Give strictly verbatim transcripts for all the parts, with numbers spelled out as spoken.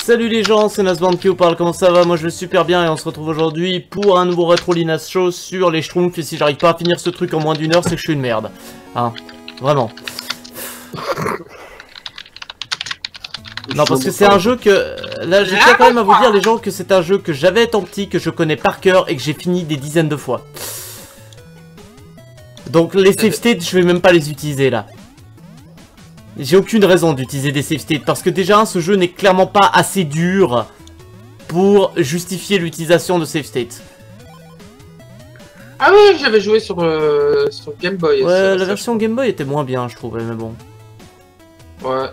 Salut les gens, c'est Nasband qui vous parle, comment ça va? Moi je vais super bien et on se retrouve aujourd'hui pour un nouveau Retro Linas Show sur les Schtroumpfs. Et si j'arrive pas à finir ce truc en moins d'une heure, c'est que je suis une merde. Hein, vraiment. Non, parce que c'est un jeu que... Là, je tiens quand même à vous dire les gens que c'est un jeu que j'avais étant petit, que je connais par cœur et que j'ai fini des dizaines de fois. Donc les save states, je vais même pas les utiliser là. J'ai aucune raison d'utiliser des save states parce que déjà ce jeu n'est clairement pas assez dur pour justifier l'utilisation de save states. Ah oui, j'avais joué sur, euh, sur Game Boy. Ouais, ça, la ça, version je... Game Boy était moins bien, je trouvais, mais bon. Ouais.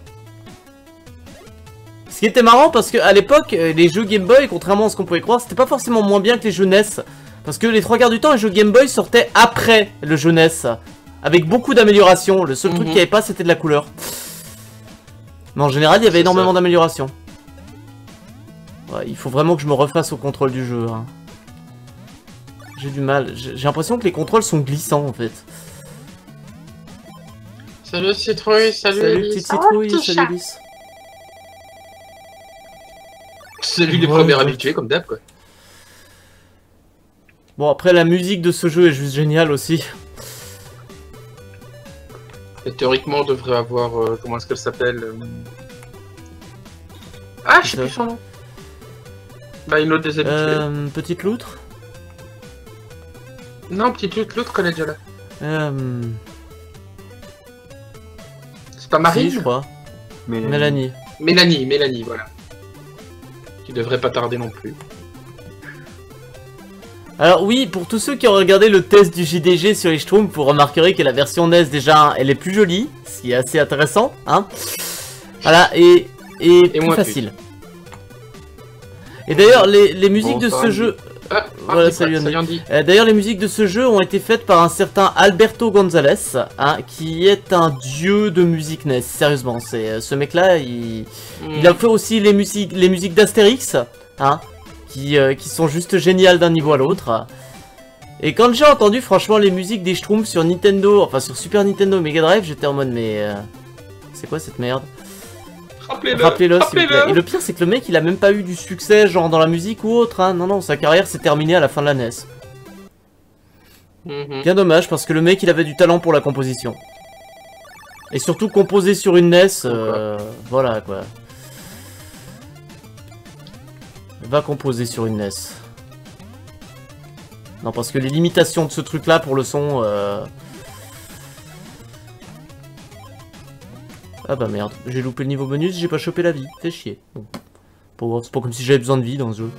Ce qui était marrant parce que à l'époque, les jeux Game Boy, contrairement à ce qu'on pouvait croire, c'était pas forcément moins bien que les jeux N E S. Parce que les trois quarts du temps, les jeux Game Boy sortaient après le jeu N E S. Avec beaucoup d'améliorations. Le seul mm-hmm. truc qu'il n'y avait pas, c'était de la couleur. Mais en général, il y avait énormément d'améliorations. Ouais, il faut vraiment que je me refasse au contrôle du jeu. Hein. J'ai du mal. J'ai l'impression que les contrôles sont glissants, en fait. Salut Citrouille, salut Salut Alice. petite Citrouille, oh, salut Alice. Salut les ouais, premiers ouais. habitués, comme d'hab, quoi. Bon, après, la musique de ce jeu est juste géniale aussi. Et théoriquement, on devrait avoir... Euh, comment est-ce qu'elle s'appelle euh... Ah, je sais plus son nom. Bah, une autre des habitués. Euh, petite loutre. Non, petite loutre, l'autre connaît déjà là. Euh... C'est pas Marie, si, je crois. Mélanie. Mélanie. Mélanie, Mélanie, voilà. Qui devrait pas tarder non plus. Alors oui, pour tous ceux qui ont regardé le test du J D G sur les Schtroumpfs, vous remarquerez que la version N E S déjà, elle est plus jolie, ce qui est assez intéressant, hein. Voilà, et, et, et plus facile. Plus. Et d'ailleurs, les, les musiques bon, de ce jeu... Ah, voilà, salut Andy. Euh, d'ailleurs, les musiques de ce jeu ont été faites par un certain Alberto González, hein, qui est un dieu de musique N E S, sérieusement. C'est ce mec-là, il... Mm. il a fait aussi les musiques, les musiques d'Astérix, hein. Qui, euh, qui sont juste géniales d'un niveau à l'autre. Et quand j'ai entendu franchement les musiques des Schtroumpfs sur Nintendo, enfin sur Super Nintendo Mega Drive, j'étais en mode mais... Euh, c'est quoi cette merde? Rappelez-le, Rappelez-le rappelez s'il vous plaît. Et le pire c'est que le mec il a même pas eu du succès genre dans la musique ou autre, hein. Non non, sa carrière s'est terminée à la fin de la N E S. Mm-hmm. Bien dommage parce que le mec il avait du talent pour la composition. Et surtout composer sur une N E S, euh, voilà quoi. Va composer sur une N E S. Non, parce que les limitations de ce truc-là pour le son... Euh... Ah bah merde, j'ai loupé le niveau bonus, j'ai pas chopé la vie. Fait chier. Bon. C'est pas comme si j'avais besoin de vie dans ce jeu.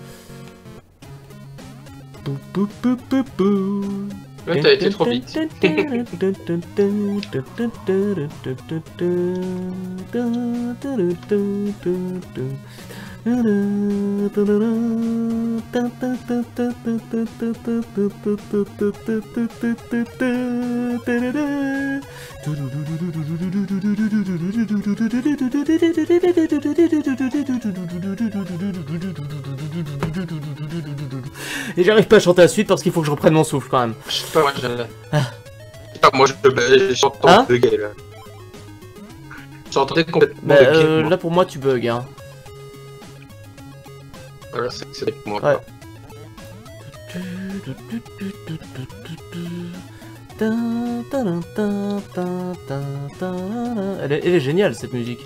Ouais, t'as été trop vite. Et j'arrive pas à chanter la suite parce qu'il faut que je reprenne mon souffle quand même. Je sais pas, moi je... Ah, moi je j'entends hein bugger là. J'entendais complètement bah, euh, là pour moi tu bugs hein. Voilà, c'est avec moi. Ouais. Elle est, elle est géniale cette musique.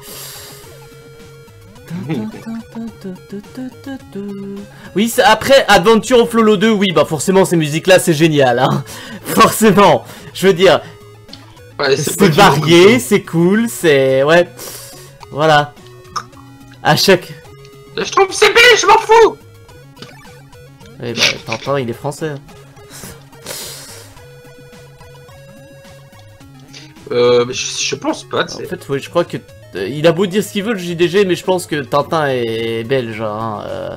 Oui, après Adventure of Lolo deux, oui, bah forcément ces musiques-là c'est génial, hein. Forcément, je veux dire, ouais, c'est varié, c'est cool, c'est... Ouais, voilà. À chaque... Je trouve c'est bien, je m'en fous. Eh bah, t'entends, il est français. Euh, mais je, je pense pas, tu sais. En fait, ouais, je crois que... Euh, il a beau dire ce qu'il veut, le J D G, mais je pense que Tintin est belge, hein. Euh...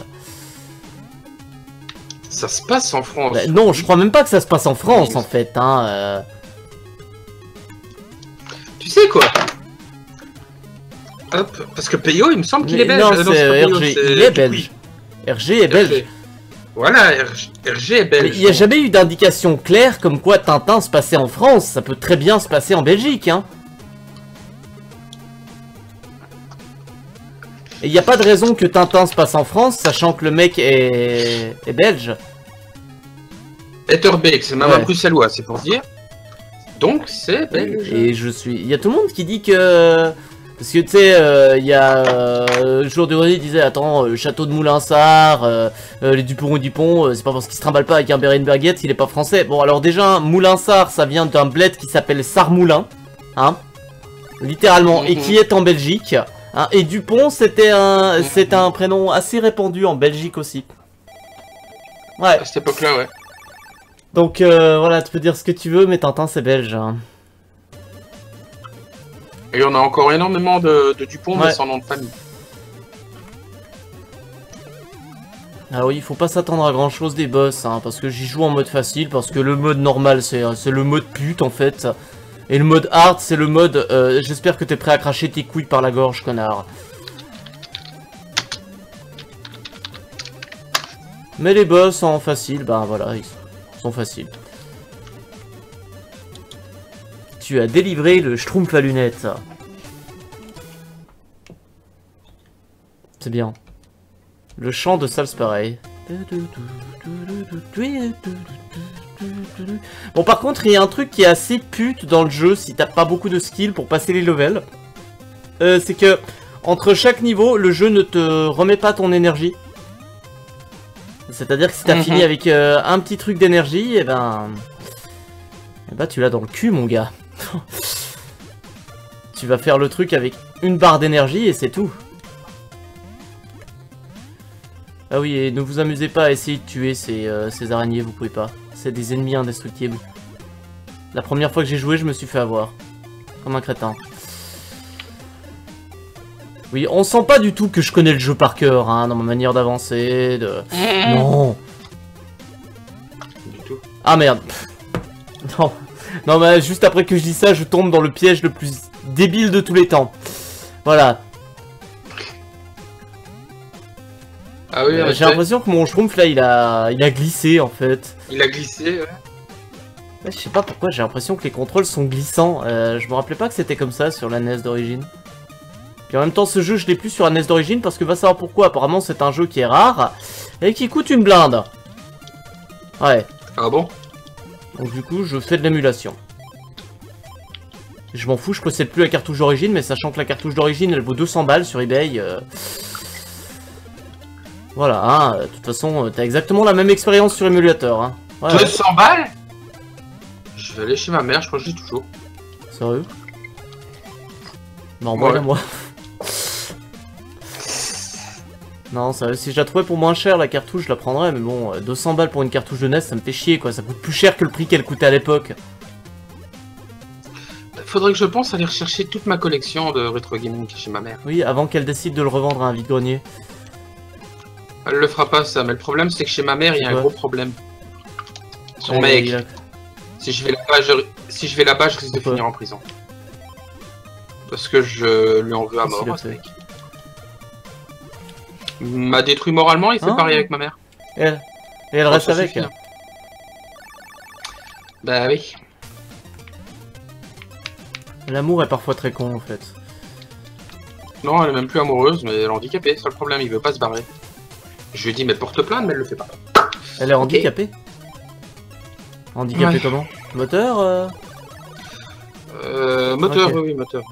Ça se passe en France. Bah, non, je crois même pas que ça se passe en France, oui. En fait, hein. Euh... Tu sais quoi? Hop, parce que Peyo, il me semble qu'il est belge. Non, c'est R G, il est belge. R G est belge. Voilà, R G est belge. Mais il n'y a jamais eu d'indication claire comme quoi Tintin se passait en France. Ça peut très bien se passer en Belgique, hein. Et il n'y a pas de raison que Tintin se passe en France, sachant que le mec est, est belge. Etterbeek, c'est même Ouais. un bruxellois, c'est pour dire. Donc c'est belge. Et je suis... Il y a tout le monde qui dit que... Parce que tu sais, euh, il y a... Euh, le jour de René disait, attends, le château de Moulinsart, euh, euh, les Dupont et Dupont, euh, c'est pas parce qu'il se trimballe pas avec un béret et une baguette, il est pas français. Bon, alors déjà, Moulinsart, ça vient d'un bled qui s'appelle Sarmoulin, hein, littéralement, et qui est en Belgique. Hein, et Dupont, c'était un, c'est un prénom assez répandu en Belgique aussi. Ouais. À cette époque-là, ouais. Donc euh, voilà, tu peux dire ce que tu veux, mais Tintin c'est belge. Hein. Et on a encore énormément de, de Dupont, Ouais. mais sans nom de famille. Ah oui, il faut pas s'attendre à grand chose des boss, hein, parce que j'y joue en mode facile, parce que le mode normal c'est c'est le mode pute en fait. Et le mode hard c'est le mode euh, j'espère que t'es prêt à cracher tes couilles par la gorge, connard. Mais les boss en facile, ben voilà, ils sont faciles. Tu as délivré le schtroumpf à lunettes. C'est bien. Le chant de Salspareil. Bon, par contre, il y a un truc qui est assez pute dans le jeu si t'as pas beaucoup de skills pour passer les levels. Euh, c'est que, entre chaque niveau, le jeu ne te remet pas ton énergie. C'est-à-dire que si t'as Mhm. fini avec euh, un petit truc d'énergie, et ben... Et ben tu l'as dans le cul, mon gars. Tu vas faire le truc avec une barre d'énergie et c'est tout. Ah oui, et ne vous amusez pas à essayer de tuer ces, euh, ces araignées, vous pouvez pas. C'est des ennemis indestructibles. La première fois que j'ai joué, je me suis fait avoir. Comme un crétin. Oui, on sent pas du tout que je connais le jeu par cœur, hein, dans ma manière d'avancer, de... Non. Du tout. Ah merde. Non. Non, mais juste après que je dis ça, je tombe dans le piège le plus débile de tous les temps. Voilà. Ah oui, Euh, en J'ai effet. l'impression que mon schtroumpf là, il a, il a glissé en fait. Il a glissé, ouais. Ouais, je sais pas pourquoi, j'ai l'impression que les contrôles sont glissants. Euh, je me rappelais pas que c'était comme ça sur la N E S d'origine. Puis en même temps, ce jeu, je l'ai plus sur la N E S d'origine parce que va savoir pourquoi. Apparemment, c'est un jeu qui est rare et qui coûte une blinde. Ouais. Ah bon? Donc du coup, je fais de l'émulation. Je m'en fous, je possède plus la cartouche d'origine, mais sachant que la cartouche d'origine, elle vaut deux cents balles sur eBay. Euh... Voilà, hein, de toute façon, t'as exactement la même expérience sur émulateur. Hein. Ouais, deux ouais. cents balles? Je vais aller chez ma mère, je crois que j'ai toujours. Sérieux? Non, moi, Ouais. moi. Non, sérieux, si je la trouvais pour moins cher, la cartouche, je la prendrais, mais bon, euh, deux cents balles pour une cartouche de N E S, ça me fait chier, quoi. Ça coûte plus cher que le prix qu'elle coûtait à l'époque. Faudrait que je pense aller rechercher toute ma collection de rétro gaming qui est chez ma mère. Oui, avant qu'elle décide de le revendre à un vide-grenier. Elle le fera pas ça, mais le problème c'est que chez ma mère il y a un Ouais. gros problème. Son Ouais, mec, il a- si je vais là-bas, je... si je vais là-bas, je risque de Pourquoi finir en prison. Parce que je lui en veux à Qu'est-ce qu'il mort, a ce fait mec. Il m'a détruit moralement, il s'est Ah. pareil avec ma mère. Et elle, et elle Oh, reste ça avec. suffit, elle. hein. Bah oui. L'amour est parfois très con, en fait. Non, elle est même plus amoureuse, mais elle est handicapée, c'est ça le problème, il veut pas se barrer. Je lui ai dit, mais porte plainte, mais elle le fait pas. Elle est handicapée. Handicapée Ouais. comment? Moteur euh... Euh, moteur, Ok. oui, oui, moteur.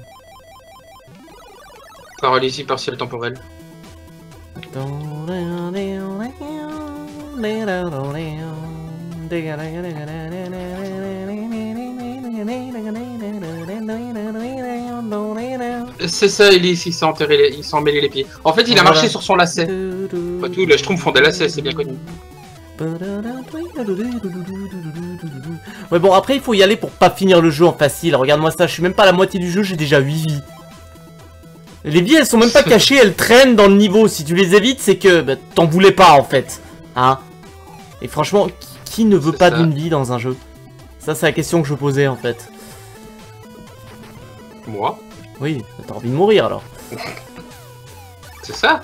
Paralysie partielle temporelle. C'est ça, il s'est enterré, les- il s'est emmêlé les pieds. En fait, il a Voilà. marché sur son lacet. Pas tout, les schtroumpfs font des lacets, c'est bien connu. Ouais, bon, après il faut y aller pour pas finir le jeu en facile. Regarde-moi ça, je suis même pas à la moitié du jeu, j'ai déjà huit vies. Les vies elles sont même pas cachées, elles traînent dans le niveau. Si tu les évites, c'est que bah, t'en voulais pas en fait. Hein? Et franchement, qui, qui ne veut C'est pas ça. d'une vie dans un jeu? Ça, c'est la question que je posais en fait. Moi, Oui, t'as envie de mourir alors. c'est ça.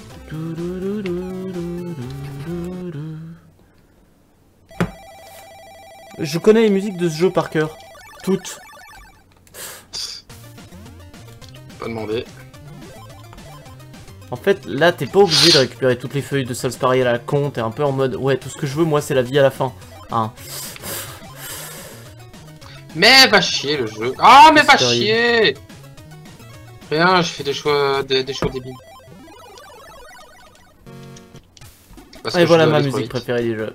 Je connais les musiques de ce jeu par cœur. Toutes. Pas demandé. En fait, là, t'es pas obligé de récupérer toutes les feuilles de Salsparry à la con. T'es un peu en mode, ouais, tout ce que je veux, moi, c'est la vie à la fin. Hein. Mais va chier le jeu. Ah, mais va Mystery. chier. Rien, je fais des choix, des, des choix débiles. Parce Et que je voilà dois ma aller trop musique vite. préférée du jeu.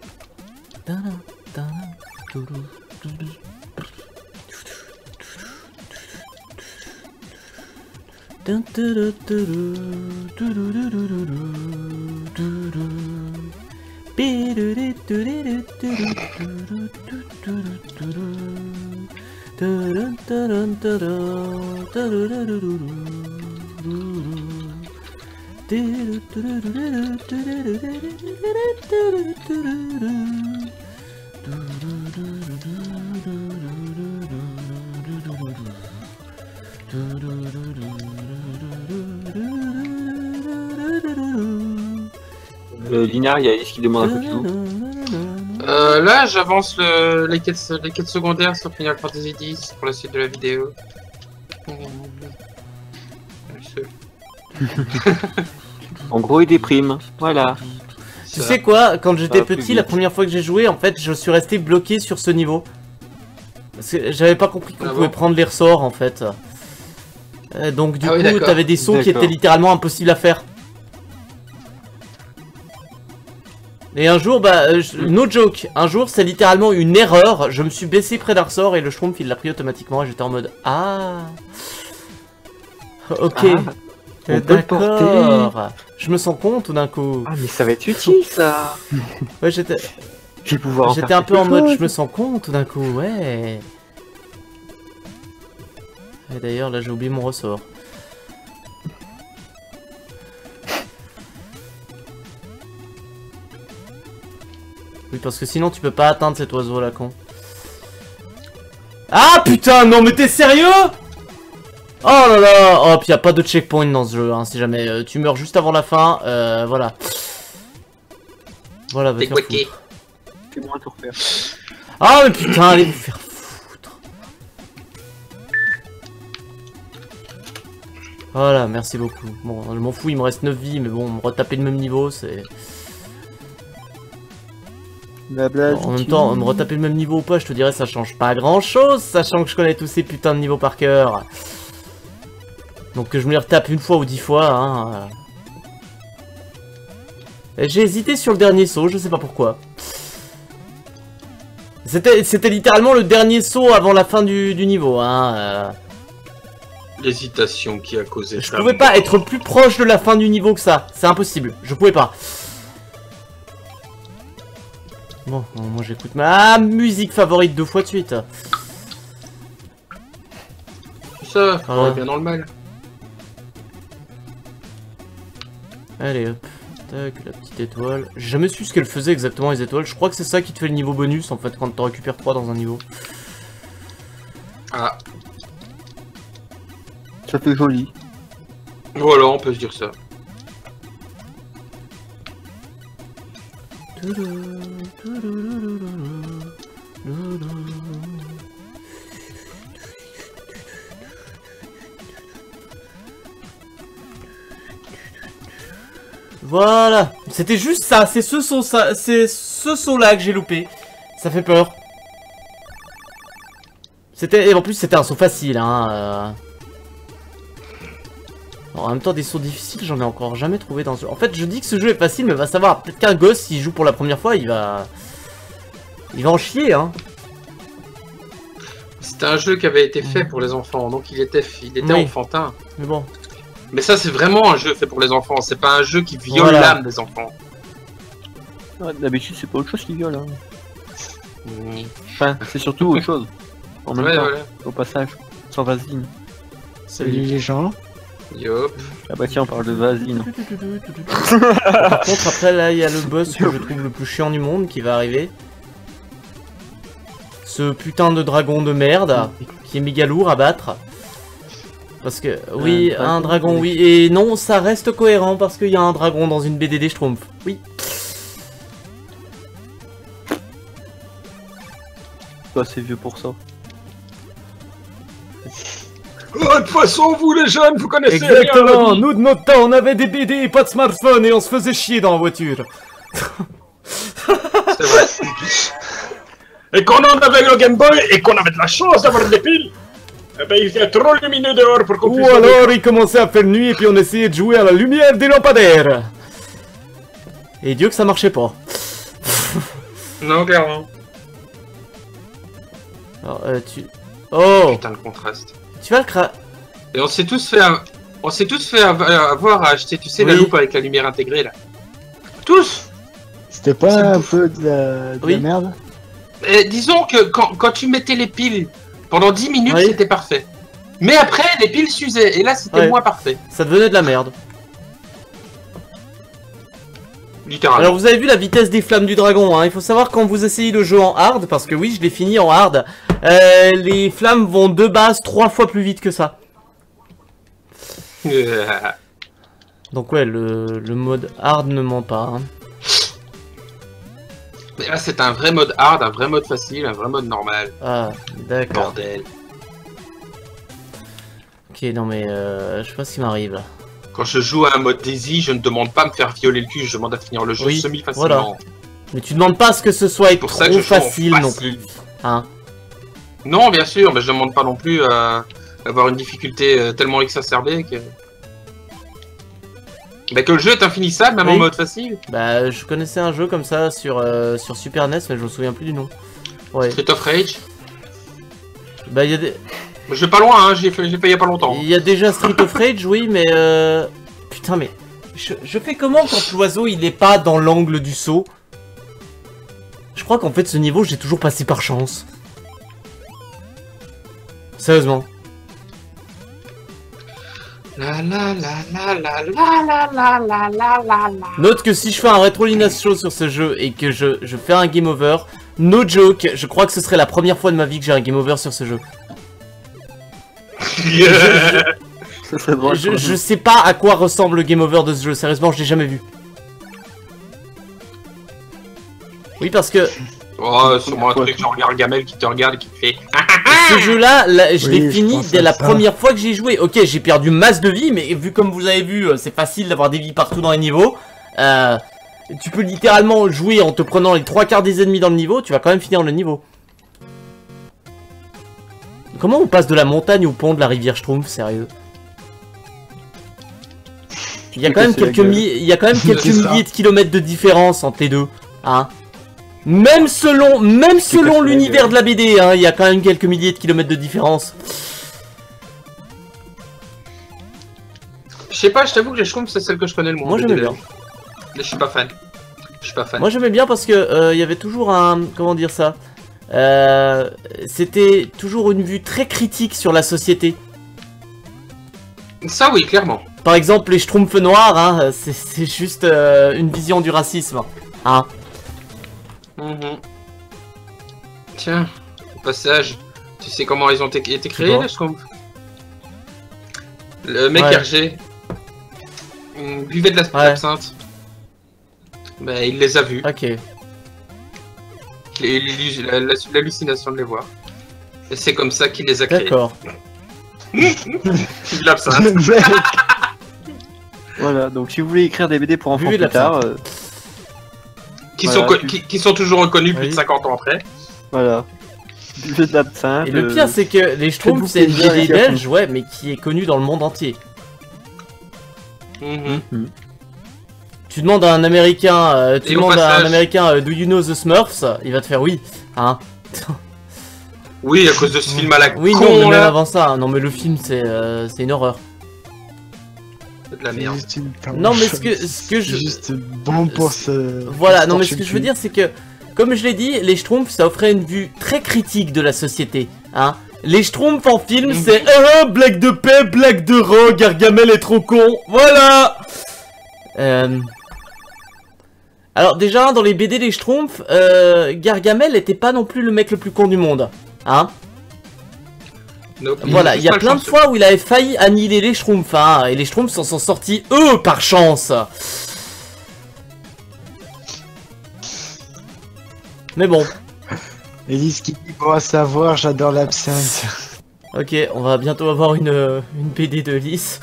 Euh, Linar, il y a Alice qui demande un peu de tout. Euh, là, j'avance le, les, quêtes, les quêtes secondaires sur Final Fantasy dix pour la suite de la vidéo. En gros, il déprime. Voilà. Tu sais quoi, quand j'étais va plus petit, la vite. première fois que j'ai joué, en fait, je suis resté bloqué sur ce niveau. Parce que j'avais pas compris qu'on Ah pouvait bon prendre les ressorts, en fait. Euh, donc du Ah oui, coup, d'accord. t'avais des sauts qui D'accord. étaient littéralement impossibles à faire. Et un jour, bah, euh, je- no joke, un jour, c'est littéralement une erreur. Je me suis baissé près d'un ressort et le schtroumpf, il l'a pris automatiquement et j'étais en mode ah. Ok. Ah, on Euh, peut le porter. D'accord. Je me sens con tout d'un coup. Ah, mais ça va être utile, ça. Ouais, j'étais. Je vais pouvoir en J'étais faire un peu en quelque mode, chose. je me sens con tout d'un coup, ouais. Et d'ailleurs, là, j'ai oublié mon ressort. Oui, parce que sinon, tu peux pas atteindre cet oiseau là, con. Ah putain, non, mais t'es sérieux? Oh là là. Oh, puis y a pas de checkpoint dans ce jeu, hein, si jamais euh, tu meurs juste avant la fin, euh, voilà. Voilà, va T'es te faire quacké. foutre. Fais-moi tout refaire. Ah mais putain, allez vous faire foutre. Voilà, merci beaucoup. Bon, je m'en fous, il me reste neuf vies, mais bon, me retaper le même niveau, c'est... Blabla. En même temps, me retaper le même niveau ou pas, je te dirais, ça change pas grand-chose, sachant que je connais tous ces putains de niveaux par cœur. Donc que je me les retape une fois ou dix fois, hein... Et j'ai hésité sur le dernier saut, je sais pas pourquoi. C'était c'était littéralement le dernier saut avant la fin du, du niveau, hein... euh. L'hésitation qui a causé Je ça. pouvais pas être plus proche de la fin du niveau que ça, c'est impossible, je pouvais pas. Bon, bon, moi j'écoute ma musique favorite deux fois de suite. Ça, Ah. on est bien dans le mal. Allez hop, tac, la petite étoile. J'ai jamais su ce qu'elle faisait exactement les étoiles, je crois que c'est ça qui te fait le niveau bonus en fait quand t'en récupères trois dans un niveau. Ah, Ça fait joli. voilà, on peut se dire ça. Voilà, c'était juste ça, c'est ce saut ça, c'est ce saut là que j'ai loupé. Ça fait peur. C'était, et en plus c'était un saut facile, hein. euh. En même temps, des sauts difficiles, j'en ai encore jamais trouvé dans ce jeu. En fait, je dis que ce jeu est facile, mais va savoir, peut-être qu'un gosse, s'il joue pour la première fois, il va... Il va en chier, hein. C'était un jeu qui avait été fait pour les enfants, donc il était, il était Oui. enfantin. Mais bon. Mais ça, c'est vraiment un jeu fait pour les enfants, c'est pas un jeu qui viole Voilà. l'âme des enfants. Ouais, D'habitude, c'est pas autre chose qui viole. Hein. Oui. Enfin, c'est surtout autre chose. En même Ouais, temps, voilà. au passage, sans vasine. Salut les gens. Yop. Ah bah tiens, on parle de vasine. Par contre, après, là, il y a le boss que je trouve le plus chiant du monde qui va arriver. Ce putain de dragon de merde, qui est méga lourd à battre. Parce que, oui, Un un dragon, dragon, oui. Et non, ça reste cohérent parce qu'il y a un dragon dans une B D des Schtroumpfs. Oui. Toi, c'est vieux pour ça. Oh, de toute façon, vous les jeunes, vous connaissez Exactement, rien. nous de notre temps, on avait des B D et pas de smartphone et on se faisait chier dans la voiture. C'est vrai. Et qu'on en avait le Game Boy et qu'on avait de la chance d'avoir des piles, eh ben il faisait trop lumineux dehors pour qu'on Ou puisse... alors il commençait à faire nuit et puis on essayait de jouer à la lumière des lampadaires. Et Dieu que ça marchait pas. Non, clairement. Alors, euh, tu... Oh, Putain, le contraste. tu vas le cra... Et on s'est tous fait... un- On s'est tous fait av- avoir à acheter, tu sais, la Oui. loupe avec la lumière intégrée, là. Tous. C'était pas C'est un bouffe. peu de la, de Oui. la merde? Et disons que quand, quand tu mettais les piles pendant dix minutes, Oui. c'était parfait. Mais après, les piles s'usaient, et là, c'était Ouais. moins parfait. Ça devenait de la merde. Littéralement. Alors vous avez vu la vitesse des flammes du dragon, hein. Il faut savoir quand vous essayez le jeu en hard, parce que oui je l'ai fini en hard, euh, les flammes vont de base trois fois plus vite que ça. Euh, Donc ouais, le, le mode hard ne ment pas. Hein. Mais là, c'est un vrai mode hard, un vrai mode facile, un vrai mode normal. Ah, d'accord. Bordel. Ok, non mais euh, je sais pas ce qui m'arrive là. Quand je joue à un mode Daisy, je ne demande pas à me faire violer le cul, je demande à finir le jeu Oui, semi-facilement. voilà. Mais tu demandes pas à ce que ce soit Pour trop ça que je joue en facile non facile. plus. Hein. Non, bien sûr, mais je demande pas non plus à avoir une difficulté euh, tellement exacerbée que... Bah que le jeu est infinissable, même Oui. en mode facile. Bah je connaissais un jeu comme ça sur, euh, sur Super N E S, mais je me souviens plus du nom. Ouais. Street of Rage. Bah il y a des... Je vais pas loin, hein, j'ai fait, j'ai fait il y a pas longtemps. Il y a déjà Street of Rage, oui, mais euh... Putain, mais... Je, je fais comment quand l'oiseau, il est pas dans l'angle du saut? Je crois qu'en fait, ce niveau, j'ai toujours passé par chance. Sérieusement. La la la la la la la la la la la la. Note que si je fais un rétrolinage show sur ce jeu et que je, je fais un game over, no joke, je crois que ce serait la première fois de ma vie que j'ai un game over sur ce jeu. Ça serait drôle. Je, je sais pas à quoi ressemble le game over de ce jeu, sérieusement, je l'ai jamais vu. Oui, parce que Oh, sûrement un truc genre Gargamel qui te regarde et qui te fait... ce jeu-là, là, je Oui, l'ai je fini pense dès à la ça. première fois que j'ai joué. Ok, j'ai perdu masse de vie, mais vu comme vous avez vu, euh, c'est facile d'avoir des vies partout dans les niveaux. Euh, tu peux littéralement jouer en te prenant les trois quarts des ennemis dans le niveau, tu vas quand même finir le niveau. Comment on passe de la montagne au pont de la rivière Schtroumpf, sérieux? Il y a quand même casser la quelques, gueule. mi- il y a quand même quelques C'est ça. milliers de kilomètres de différence entre les deux, hein. Même selon, même selon casser la l'univers gueule. de la B D, hein, il y a quand même quelques milliers de kilomètres de différence. Je sais pas, je t'avoue que les Schtroumpfs, c'est celle que je connais le moins. Moi j'aimais bien. Mais je suis pas fan. Je suis pas fan. Moi j'aimais bien parce que euh, il y avait toujours un, comment dire ça, euh, c'était toujours une vue très critique sur la société. Ça oui, clairement. Par exemple les Schtroumpfs noirs, hein, c'est c'est juste euh, une vision du racisme, hein. Mhm. Tiens, au passage, tu sais comment ils ont été été créés, quoi les Schtroumpfs? Le mec Ouais. R G hum, buvait de la Ouais. l'absinthe. Bah, il les a vus. Ok. Et l'illu- la- la- L'hallucination de les voir. Et c'est comme ça qu'il les a créés. D'accord. L'absinthe. Le mec. Voilà, donc si vous voulez écrire des B D pour enfants Buvez de plus tard, euh, qui, Voilà, sont co- tu- qui, qui sont toujours reconnus plus Oui. de cinquante ans après. voilà. Du jeu de l'absinthe. Et le euh, pire c'est que les Schtroumpfs faites-vous c'est une plaisir B D avec la belge, ouais, mais qui est connue dans le monde entier. Mhm. Tu demandes à un américain, euh, tu Et au demandes à un passage- américain, euh, do you know the Smurfs? Il va te faire oui, hein. Oui, à cause de ce film à la Oui, con, non, mais même là. avant ça, hein. Non mais le film c'est euh, c'est une horreur. C'est de la C'est merde. juste une Non mais ce que, ce que je... C'est juste bon pour ce. Voilà, pour non mais se ce que torcher je veux le dire c'est que, comme je l'ai dit, les Schtroumpfs ça offrait une vue très critique de la société, hein. Les Schtroumpfs en film Mhm. c'est ah, blague de paix, blague de ro, Gargamel est trop con, voilà. Euh... Alors déjà dans les B D des Schtroumpfs, euh, Gargamel était pas non plus le mec le plus con du monde, hein. Nope. Voilà, il y a Pas plein de chanceux. fois où il avait failli annihiler les Schtroumpfs, hein, et les Schtroumpfs s'en sont sortis, eux, par chance. Mais bon, Elise qui dit bon à savoir, j'adore l'absinthe. Ok, on va bientôt avoir une, euh, une B D de Lys.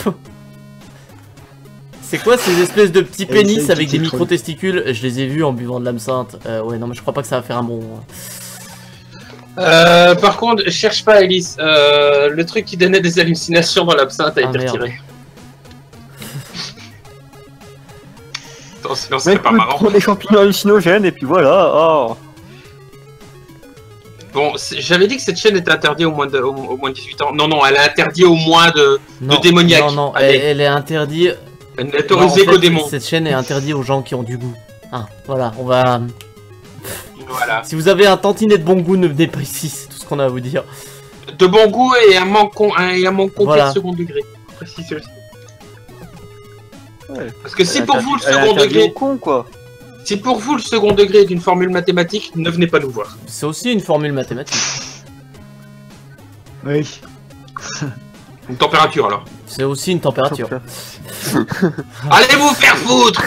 C'est quoi ces espèces de petits pénis c'est avec des petit micro-testicules? Je les ai vus en buvant de l'âme sainte. Euh, ouais, non, mais je crois pas que ça va faire un bon... Euh, par contre, cherche pas Elise. Euh, le truc qui donnait des hallucinations dans l'absinthe a Ah, été merde. retiré. Attends, sinon Mais c'est pas écoute, marrant. prends des champignons hallucinogènes et puis voilà. Oh. Bon, c'est- j'avais dit que cette chaîne était interdite au moins de, au, au moins de dix-huit ans. Non, non, elle est interdite au moins de, Non, de démoniaque. non, non, Allez, elle, elle est interdite... elle n'est Non, en autorisée fait, qu'aux démons. cette chaîne est interdite aux gens qui ont du goût. Ah, voilà, on va... Voilà. Si vous avez un tantinet de bon goût, ne venez pas ici, c'est tout ce qu'on a à vous dire. De bon goût et un manque, con- un, et un manque complet Voilà. de second degré. Précise aussi. Ouais. Parce que si Elle pour interdit- vous le elle second interdit degré, au con, quoi. si pour vous le second degré est une formule mathématique, ne venez pas nous voir. C'est aussi une formule mathématique. Oui. Une température alors. C'est aussi une température. Allez vous faire foutre.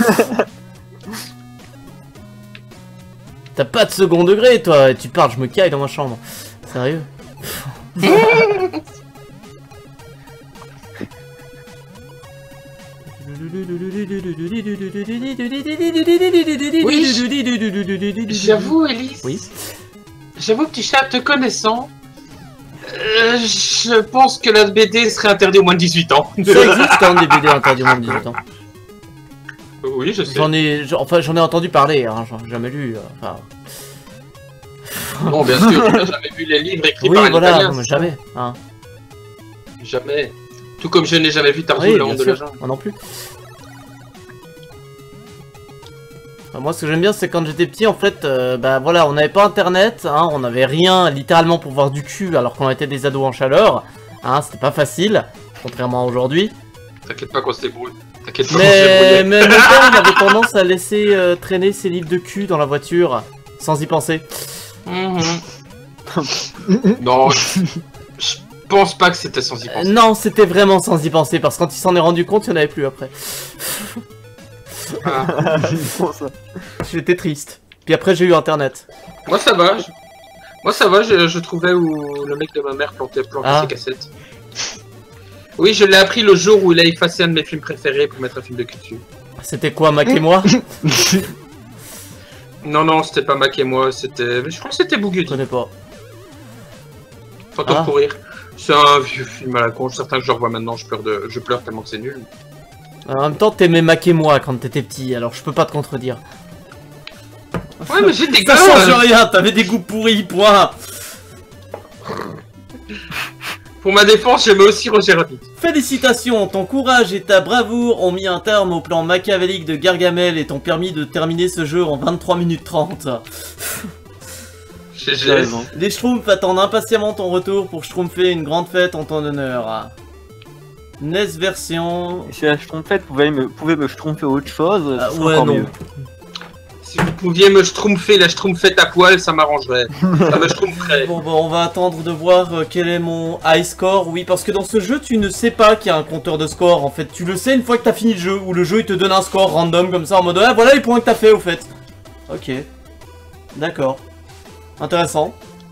T'as pas de second degré, toi. Tu parles, je me caille dans ma chambre. Sérieux? J'avoue, Elise. Oui. J'avoue, petit chat, te connaissant, euh, je pense que la B D serait interdite au moins de dix-huit ans. Ça existe quand même des B D interdits au moins de dix-huit ans. Oui, je sais. J'en ai, j'en- enfin j'en ai entendu parler, hein, j'en ai jamais lu. euh, Enfin, Non, bien sûr, tu n'as jamais vu les livres écrits oui, par un voilà, Italien. non, mais jamais. Hein. Jamais. Tout comme je n'ai jamais vu Tarzan, Oui, la bien honte de la sûr, jungle. moi non plus. Enfin, moi, ce que j'aime bien, c'est quand j'étais petit, en fait, euh, bah voilà, on n'avait pas internet, hein, on n'avait rien littéralement pour voir du cul alors qu'on était des ados en chaleur. Hein, c'était pas facile, contrairement à aujourd'hui. T'inquiète pas qu'on se débrouille. T'inquiète pas qu'on se Mais, débrouille. mais mon père, il avait tendance à laisser euh, traîner ses livres de cul dans la voiture, sans y penser. Mhm. Non, je je pense pas que c'était sans y Euh, penser. non, c'était vraiment sans y penser, parce que quand il s'en est rendu compte, il n'y en avait plus après. Ah. Bon, ça. J'étais triste. Puis après, j'ai eu internet. Moi ça va. je- Moi ça va, je, je trouvais où le mec de ma mère plantait, plantait Ah. ses cassettes. Oui, je l'ai appris le jour où il a effacé un de mes films préférés pour mettre un film de cul dessus. C'était quoi, Mac et moi? Non, non, c'était pas Mac et moi, c'était. Je crois que c'était Je Boogie. connais pas. Fantôme Ah. pour rire. C'est un vieux film à la con, certains que je revois maintenant, je pleure, de... je pleure tellement que c'est nul. En même temps, t'aimais Mac et moi quand t'étais petit, alors je peux pas te contredire. Ouais, mais j'étais Ça change gosse. rien, t'avais des goûts pourris, point. Pour ma défense, j'aimais aussi Roger Rabbit. Félicitations, ton courage et ta bravoure ont mis un terme au plan machiavélique de Gargamel et t'ont permis de terminer ce jeu en vingt-trois minutes trente. J'ai- T'as j'ai- raison. Les Schtroumpfs attendent impatiemment ton retour pour schtroumpfer une grande fête en ton honneur. N E S version... Si la schtroumpfette pouvait me, pouvait me schtroumpfer autre chose, Ah, ce serait ouais, encore non. mieux. Si vous pouviez me schtroumpfer la schtroumpfette à poil, ça m'arrangerait. Ça me schtroumpferait. Bon, bon, on va attendre de voir euh, quel est mon high score. Oui, parce que dans ce jeu, tu ne sais pas qu'il y a un compteur de score. En fait, tu le sais une fois que t'as fini le jeu, où le jeu il te donne un score random comme ça en mode ah voilà les points que t'as fait au fait. Ok, d'accord, intéressant.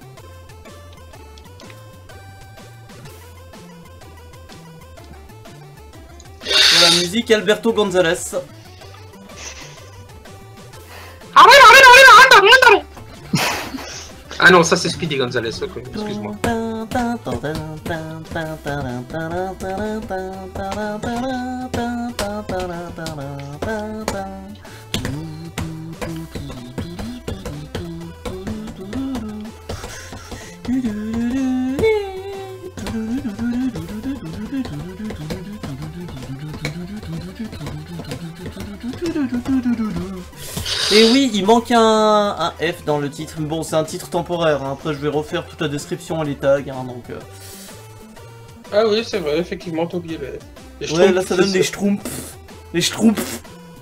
Pour la musique, Alberto Gonzalez. Ah non, ça c'est Speedy Gonzalez, ok, excuse-moi. Et oui, il manque un, un F dans le titre, mais bon, c'est un titre temporaire, hein. Après je vais refaire toute la description et les tags, hein, donc... euh, Ah oui, c'est vrai, effectivement, t'as oublié les... les Ouais, là schtroumpfs, ça donne c'est des ça. schtroumpfs. Les schtroumpfs.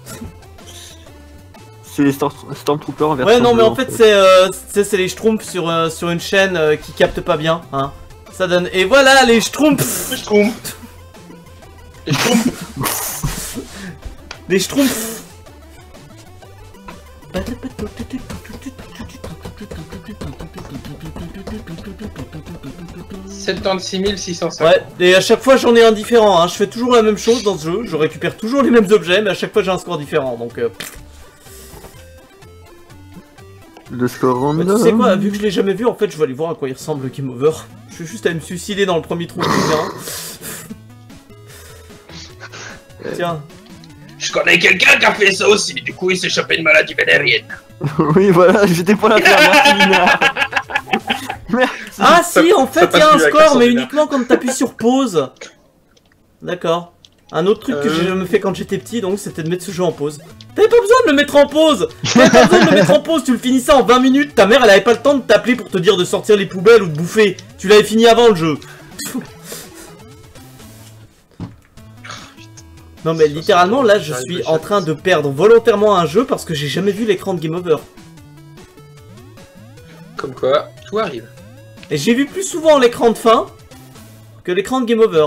C'est les Storm- Stormtroopers en version Ouais, non, mais bleue, en fait, c'est euh, c'est c'est les schtroumpfs sur, euh, sur une chaîne euh, qui capte pas bien, hein. Ça donne... Et voilà, les schtroumpfs. Les schtroumpfs. Les schtroumpfs. Les schtroumpfs. soixante-seize mille six cent cinquante. Ouais, et à chaque fois j'en ai un différent, hein. Je fais toujours la même chose dans ce jeu, je récupère toujours les mêmes objets, mais à chaque fois j'ai un score différent, donc... Euh... Le score Bah, random. tu sais quoi, vu que je l'ai jamais vu, en fait je vais aller voir à quoi il ressemble le Game Over. Je suis juste à me suicider dans le premier trou du terrain. Tiens. Je connais quelqu'un qui a fait ça aussi, du coup il s'est chopé une maladie vénérienne. Oui, voilà, j'étais pas la faire, merci Lina. Merci. Ah Ça- si, en ça fait passe il y a un mieux avec score, la mais sauvegarde. uniquement quand t'appuies sur pause. D'accord. Un autre truc que Euh. j'ai jamais fait quand j'étais petit, donc, c'était de mettre ce jeu en pause. T'avais pas besoin de le mettre en pause. T'avais pas besoin de le mettre en pause, tu le finissais en vingt minutes. Ta mère, elle avait pas le temps de t'appeler pour te dire de sortir les poubelles ou de bouffer. Tu l'avais fini avant le jeu. Non mais littéralement, là, je suis en train de perdre volontairement un jeu parce que j'ai jamais vu l'écran de Game Over. Comme quoi, tout arrive. Et j'ai vu plus souvent l'écran de fin que l'écran de Game Over.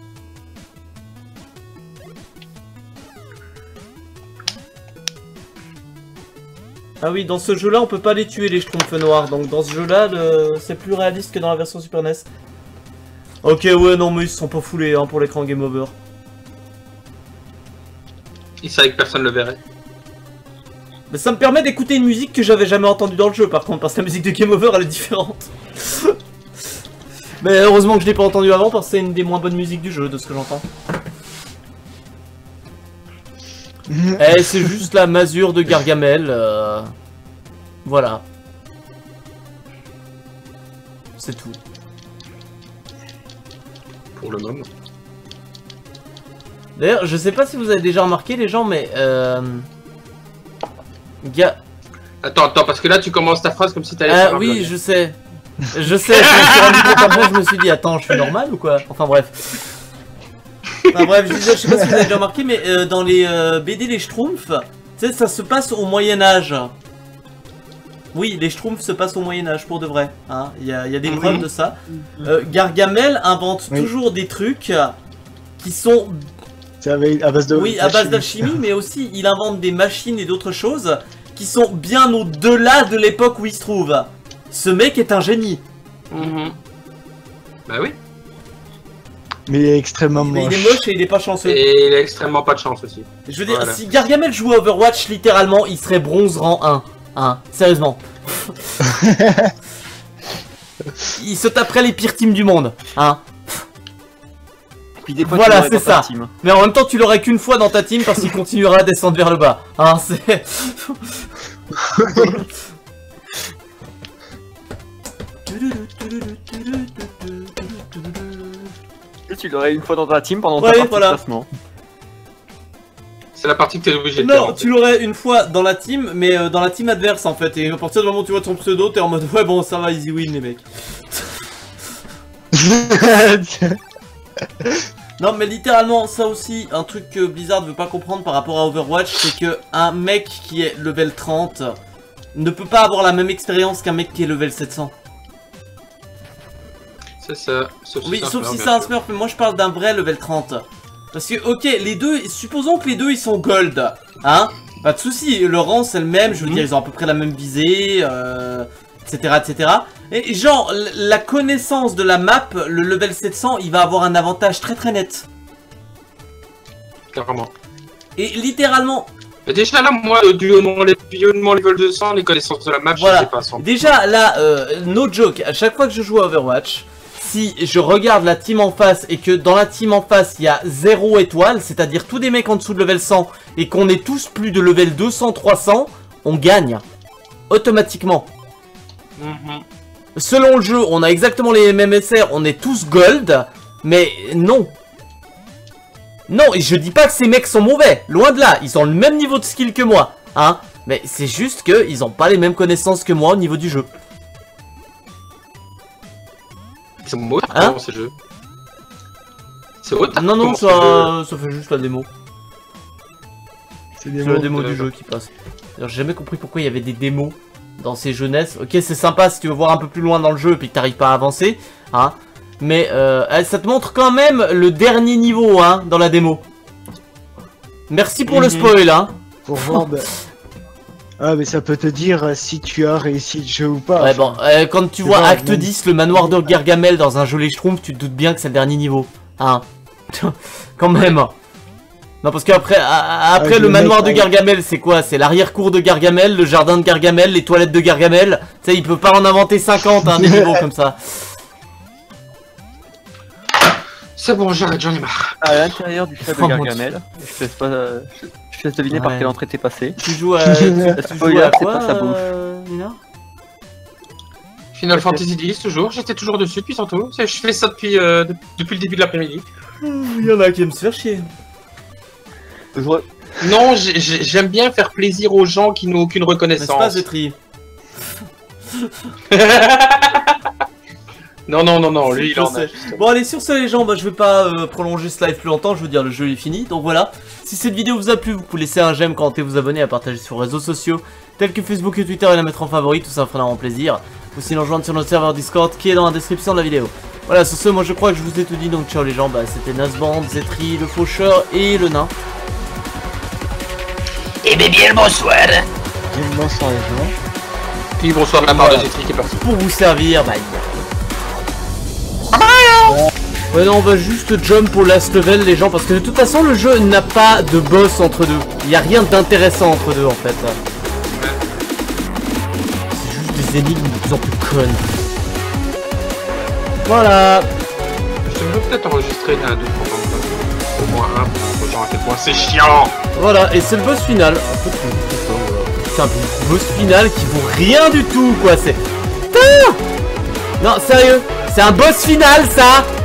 Ah oui, dans ce jeu-là, on peut pas les tuer, les schtroumpfs noirs. Donc dans ce jeu-là, le... c'est plus réaliste que dans la version Super N E S. Ok, ouais, non, mais ils se sont pas foulés hein, pour l'écran Game Over. Il savait que personne le verrait. Mais ça me permet d'écouter une musique que j'avais jamais entendue dans le jeu, par contre, parce que la musique de Game Over, elle est différente. Mais heureusement que je l'ai pas entendue avant, parce que c'est une des moins bonnes musiques du jeu, de ce que j'entends. Eh, c'est juste la masure de Gargamel. Euh... Voilà. C'est tout. Pour le moment. D'ailleurs, je sais pas si vous avez déjà remarqué, les gens, mais... Euh... Ga... Attends, attends, parce que là tu commences ta phrase comme si t'allais Ah faire un oui, blog. je sais. Je sais, je me suis rendu compte après, je me suis dit, attends, je suis normal ou quoi? Enfin bref. Enfin bref, je disais, je sais pas si vous avez déjà remarqué, mais euh, dans les euh, B D Les Schtroumpfs, tu sais, ça se passe au Moyen-Âge. Oui, les Schtroumpfs se passent au Moyen-Âge, pour de vrai. Hein. Il y, a, il y a des Oui. preuves de ça. Euh, Gargamel invente Oui. toujours des trucs qui sont... C'est avec- à base de. Oui, à base d'alchimie, mais aussi il invente des machines et d'autres choses qui sont bien au-delà de l'époque où il se trouve. Ce mec est un génie. Mhm. Bah oui. Mais il est extrêmement Mais il est moche. moche et il est pas chanceux. Et il a extrêmement pas de chance aussi. Je veux dire, Voilà. si Gargamel jouait à Overwatch, littéralement, il serait bronze rang un. Hein, sérieusement. Il se taperait les pires teams du monde. Hein. Puis des fois, Voilà, tu l'aurais c'est dans ta ça. team. Mais en même temps, tu l'aurais qu'une fois dans ta team parce qu'il continuera à descendre vers le bas. Hein, c'est... Et tu l'aurais une fois dans ta team pendant Ouais, ta partie voilà. de classement. C'est la partie que t'es obligé de faire. Non, en tu l'aurais une fois dans la team, mais euh, dans la team adverse en fait. Et à partir du moment où tu vois ton pseudo, t'es en mode ouais, bon, ça va, easy win les mecs. Non, mais littéralement, ça aussi, un truc que Blizzard veut pas comprendre par rapport à Overwatch, c'est que un mec qui est level trente ne peut pas avoir la même expérience qu'un mec qui est level sept cents. C'est ça. Sauf Oui, c'est un sauf smurf, si bien c'est un sûr. smurf, mais moi je parle d'un vrai level trente. Parce que, ok, les deux, supposons que les deux ils sont gold, hein. Pas de soucis, le rang c'est le même, je veux Mhm. dire, ils ont à peu près la même visée, euh, et cetera, et cetera. Et genre, l- la connaissance de la map, le level sept cents, il va avoir un avantage très très net. Clairement. Et littéralement, Mais déjà là, moi, euh, du haut les vieux de mon level deux cents, les connaissances de la map, Voilà. je sais pas. Sans... déjà là, euh, no joke, à chaque fois que je joue à Overwatch, si je regarde la team en face et que dans la team en face il y a zéro étoile, c'est-à-dire tous des mecs en dessous de level cent, et qu'on est tous plus de level deux cents, trois cents, on gagne. Automatiquement. Mhm. Selon le jeu, on a exactement les mêmes S R, on est tous gold, mais non. Non, et je dis pas que ces mecs sont mauvais, loin de là, ils ont le même niveau de skill que moi, hein. Mais c'est juste qu'ils ont pas les mêmes connaissances que moi au niveau du jeu. C'est haut Hein comment ce jeu. C'est haut Non, non, comment ce jeu. ça, ça fait juste la démo. C'est des C'est la mots. démo du jeu qui passe. Alors, j'ai jamais compris pourquoi il y avait des démos dans ces jeunesses. Ok, c'est sympa si tu veux voir un peu plus loin dans le jeu et puis que t'arrives pas à avancer, hein. Mais euh, ça te montre quand même le dernier niveau, hein, dans la démo. Merci pour le Mhm. spoil, hein. Pour voir. de- Ah, mais ça peut te dire euh, si tu as réussi le jeu ou pas. Ouais, enfin. bon, euh, quand tu C'est vois pas acte même- dix, le manoir de Gargamel dans un joli schtroumpf, tu te doutes bien que c'est le dernier niveau. Hein. Quand même. Non, parce qu'après a- après Ah, le le manoir mec, de ouais. Gargamel, c'est quoi? C'est l'arrière-cour de Gargamel, le jardin de Gargamel, les toilettes de Gargamel. Tu sais, il peut pas en inventer cinquante, hein, des niveaux comme ça. C'est bon, j'arrête, j'en ai marre. À l'intérieur du château Oh de mon Gargamel, je te laisse pas. euh, Je je te laisse deviner par Ouais. quelle entrée t'es passé. Tu joues à, tu, tu joues Spoiler, à c'est quoi, pas sa bouffe. euh, Nina? Final Fantasy dix, toujours. J'étais toujours dessus depuis tantôt. C'est- Je fais ça depuis, euh, de- depuis le début de l'après-midi. Il y en a qui aiment se faire chier. Je vois- Non, j'ai- j'ai- j'aime bien faire plaisir aux gens qui n'ont aucune N'est-ce pas, reconnaissance. Zetri? Non, non, non, non, lui il Je en a. sais. justement. Bon allez, sur ce les gens, bah, je vais pas euh, prolonger ce live plus longtemps, je veux dire le jeu est fini, donc voilà. Si cette vidéo vous a plu, vous pouvez laisser un j'aime, commenter, vous abonner, à partager sur les réseaux sociaux tels que Facebook et Twitter et la mettre en favori, tout ça me fera vraiment plaisir. Ou sinon rejoindre sur notre serveur Discord qui est dans la description de la vidéo. Voilà, sur ce, moi je crois que je vous ai tout dit, donc ciao les gens, bah c'était Nasband, Zetri, le faucheur et le nain. Eh bien, bien le bonsoir. Bien, bonsoir les gens. Puis bonsoir de la part de Zetri qui est parti. Pour vous servir, bye. Ouais non, on va juste jump au last level les gens, parce que de toute façon le jeu n'a pas de boss entre deux. Il n'y a rien d'intéressant entre deux en fait. C'est juste des énigmes de plus en plus connes. Voilà. Je peux peut-être enregistrer un, deux, trois, quatre, au moins un pour les gens à quel point c'est chiant. Voilà, et c'est le boss final. Un peu trop, c'est ça, voilà. C'est un boss final qui vaut rien du tout quoi, c'est... Putain. Non, sérieux, c'est un boss final ça.